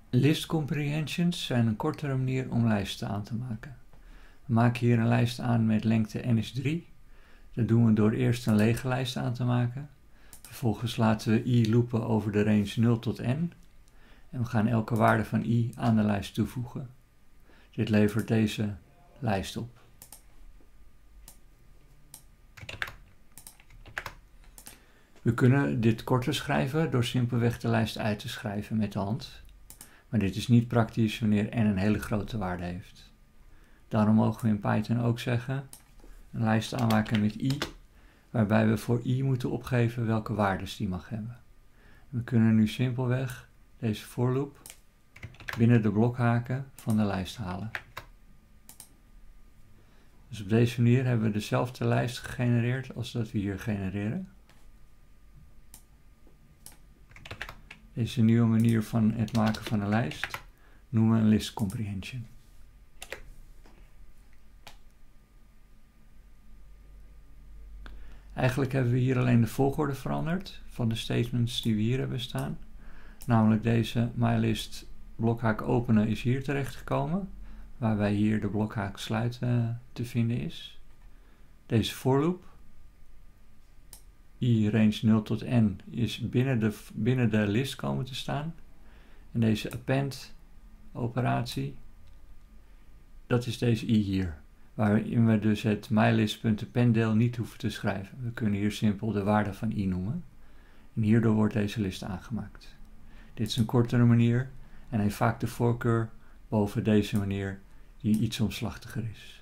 List comprehensions zijn een kortere manier om lijsten aan te maken. We maken hier een lijst aan met lengte n is 3. Dat doen we door eerst een lege lijst aan te maken. Vervolgens laten we i loopen over de range 0 tot n. En we gaan elke waarde van i aan de lijst toevoegen. Dit levert deze lijst op. We kunnen dit korter schrijven door simpelweg de lijst uit te schrijven met de hand. Maar dit is niet praktisch wanneer n een hele grote waarde heeft. Daarom mogen we in Python ook zeggen, een lijst aanmaken met i, waarbij we voor i moeten opgeven welke waardes die mag hebben. We kunnen nu simpelweg deze for loop binnen de blokhaken van de lijst halen. Dus op deze manier hebben we dezelfde lijst gegenereerd als dat we hier genereren. Deze nieuwe manier van het maken van een lijst noemen we een list comprehension. Eigenlijk hebben we hier alleen de volgorde veranderd van de statements die we hier hebben staan. Namelijk deze mylist blokhaak openen is hier terechtgekomen, waarbij hier de blokhaak sluiten te vinden is. Deze for loop, i range 0 tot n, is binnen de list komen te staan. En deze append operatie, dat is deze i hier, waarin we dus het mylist.append-deel niet hoeven te schrijven. We kunnen hier simpel de waarde van i noemen. En hierdoor wordt deze list aangemaakt. Dit is een kortere manier en heeft vaak de voorkeur boven deze manier die iets omslachtiger is.